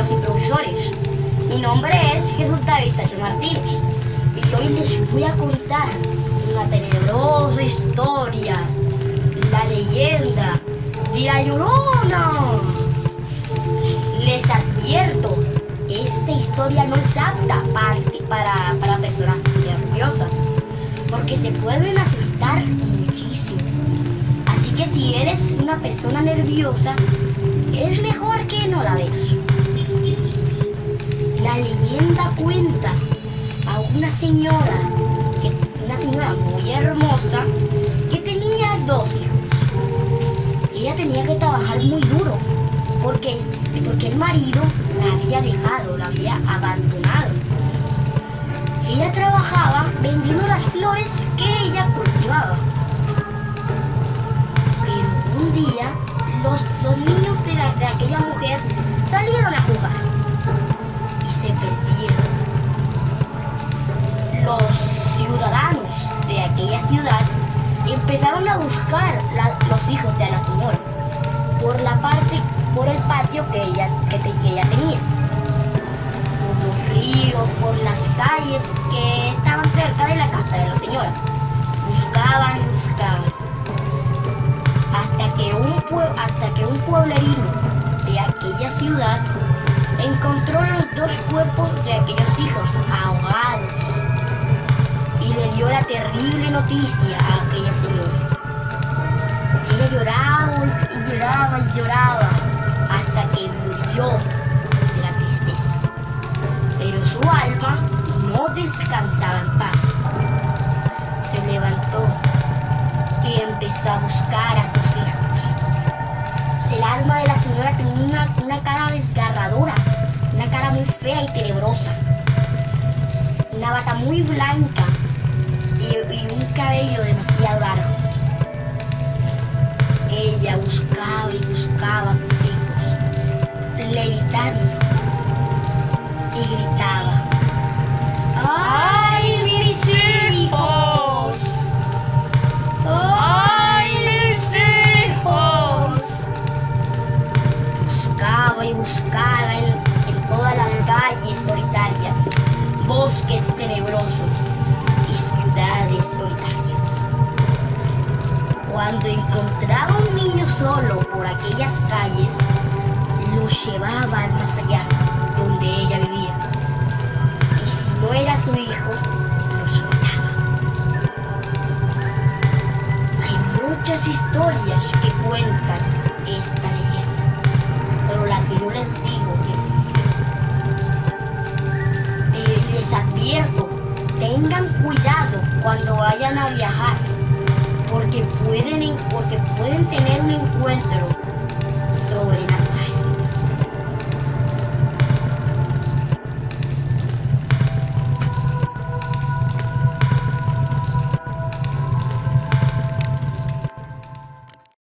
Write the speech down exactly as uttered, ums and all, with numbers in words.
compañeros y profesores. Mi nombre es Jesús David Tacho Martínez y hoy les voy a contar una tenebrosa historia, la leyenda de La Llorona. Les advierto, esta historia no es apta para, para, para personas nerviosas, porque se pueden asustar muchísimo. Así que si eres una persona nerviosa, es mejor que no la veas. La leyenda cuenta a una señora, que, una señora muy hermosa, que tenía dos hijos. Ella tenía que trabajar muy duro, porque, porque el marido la había dejado, la había abandonado. Ella trabajaba vendiendo las flores que ella cultivaba. Pero un día, los, los niños de, la, de aquella mujer salieron a jugar y se perdieron. Los ciudadanos de aquella ciudad empezaron a buscar la, los hijos de la señora por la parte, por el patio que ella, que, te, que ella tenía, por los ríos, por las calles que estaban cerca de la casa de la señora. Buscaban, buscaban, hasta que un, pue hasta que un pueblerino de aquella ciudad encontró los dos cuerpos de aquellos hijos ahogados y le dio la terrible noticia a aquella señora. Ella lloraba y lloraba y lloraba hasta que murió de la tristeza. Pero su alma no descansaba en paz. Se levantó y empezó a buscar a sus hijos. El alma de la señora tenía una, una cara desgarradora, una cara muy fea y tenebrosa, una bata muy blanca y, y un cabello demasiado largo. Ella buscaba y buscaba a sus hijos, levitando, y gritaba: ¡ay, mis hijos! ¡ay, mis hijos! Buscaba y buscaba en, en todas las calles solitarias, bosques tenebrosos y ciudades solitarias. Cuando encontraba un niño solo por aquellas calles, lo llevaba más allá, donde ella vivía. Y si no era su hijo, lo soltaba. Hay muchas historias que cuentan esta leyenda, pero la que yo les digo es: eh, les advierto, tengan cuidado cuando vayan a viajar, porque pueden, porque pueden tener un encuentro